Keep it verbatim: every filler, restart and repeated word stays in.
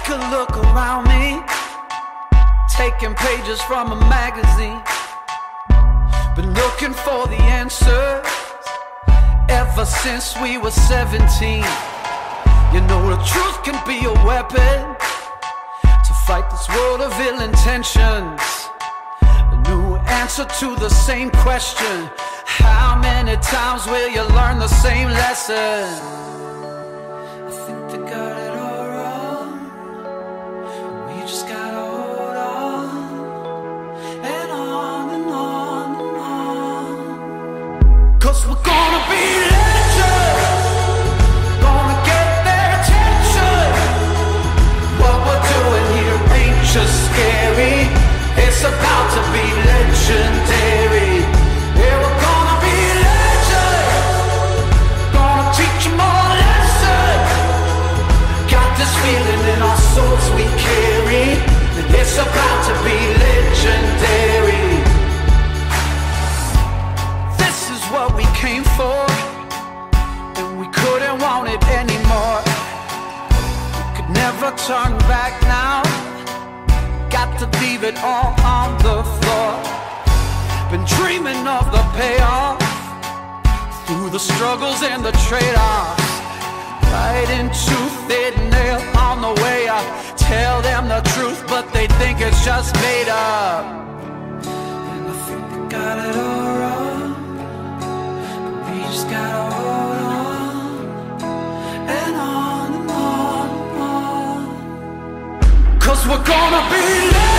a look around me, taking pages from a magazine. Been looking for the answers ever since we were seventeen. You know the truth can be a weapon to fight this world of ill intentions. A new answer to the same question: how many times will you learn the same lesson? I think they got it all wrong. We just gotta hold on, and on and on and on. 'Cause we're gonna be legends, gonna get their attention. What we're doing here ain't just scary, it's about to be legendary. Yeah, we're gonna be legends, gonna teach them all a lesson. Got this feeling in our souls we carry, that it's about to be legendary. This is what we came for, and we couldn't want it anymore. We could never turn back now, got to leave it all on the floor. Been dreaming of the payoff, through the struggles and the trade-offs. Right into thin nail on the way up. Tell them the truth, but they think it's just made up. And I think they got it all wrong, but we just gotta hold on, and on and on and on. 'Cause we're gonna be